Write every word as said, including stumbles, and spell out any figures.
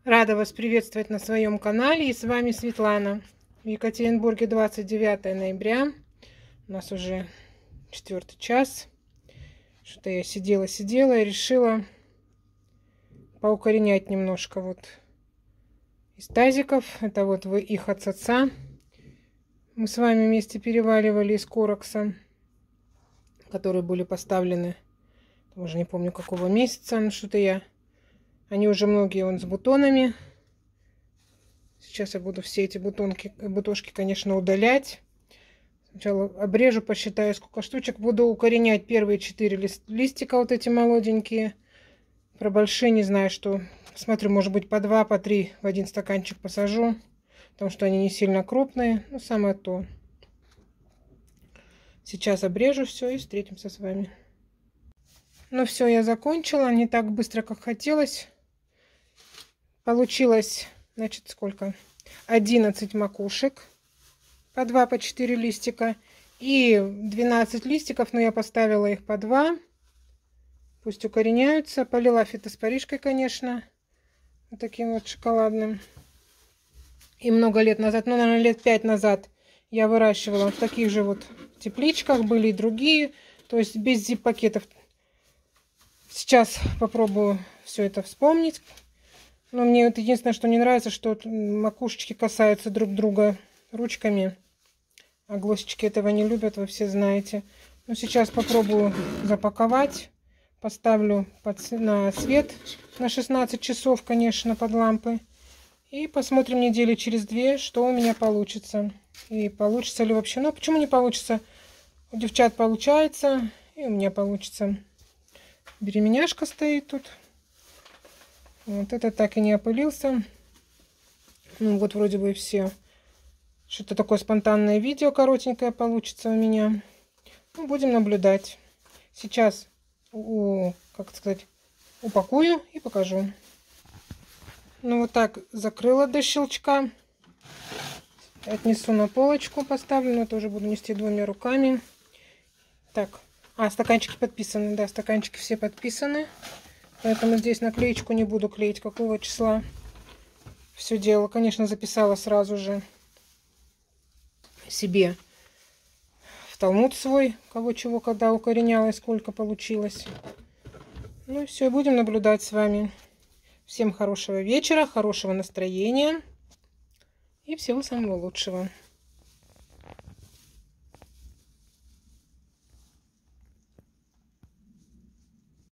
Рада вас приветствовать на своем канале, и с вами Светлана. В Екатеринбурге двадцать девятое ноября, у нас уже четвертый час. Что-то я сидела-сидела и решила поукоренять немножко вот из тазиков. Это вот вы их от отца. Мы с вами вместе переваливали из корокса, которые были поставлены, уже не помню какого месяца, но что-то я... Они уже многие вон с бутонами. Сейчас я буду все эти бутонки, бутошки, конечно, удалять. Сначала обрежу, посчитаю, сколько штучек. Буду укоренять первые четыре лист, листика, вот эти молоденькие. Про большие не знаю, что. Смотрю, может быть, по два, по три в один стаканчик посажу. Потому что они не сильно крупные. Ну, самое то. Сейчас обрежу все и встретимся с вами. Ну все, я закончила. Не так быстро, как хотелось. Получилось, значит, сколько? одиннадцать макушек. По два, по четыре листика. И двенадцать листиков, но я поставила их по два. Пусть укореняются. Полила фитоспоришкой, конечно. Вот таким вот шоколадным. И много лет назад, ну, наверное, лет пять назад я выращивала в таких же вот тепличках. Были и другие. То есть без зип-пакетов. Сейчас попробую все это вспомнить. Но мне это единственное, что не нравится, что макушечки касаются друг друга ручками. А глосечки этого не любят, вы все знаете. Но сейчас попробую запаковать. Поставлю под, на свет на шестнадцать часов, конечно, под лампы. И посмотрим недели через две, что у меня получится. И получится ли вообще. Ну, почему не получится? У девчат получается. И у меня получится. Беременяшка стоит тут. Вот это так и не опылился. Ну вот вроде бы и все. Что-то такое спонтанное видео коротенькое получится у меня. Ну, будем наблюдать. Сейчас, у, как сказать, упакую и покажу. Ну вот так закрыла до щелчка. Отнесу на полочку, поставлю. Но тоже буду нести двумя руками. Так. А, стаканчики подписаны. Да, стаканчики все подписаны. Поэтому здесь наклеечку не буду клеить, какого числа все дело. Конечно, записала сразу же себе в талмуд свой, кого чего, когда укореняла и сколько получилось. Ну и все, будем наблюдать с вами. Всем хорошего вечера, хорошего настроения и всего самого лучшего.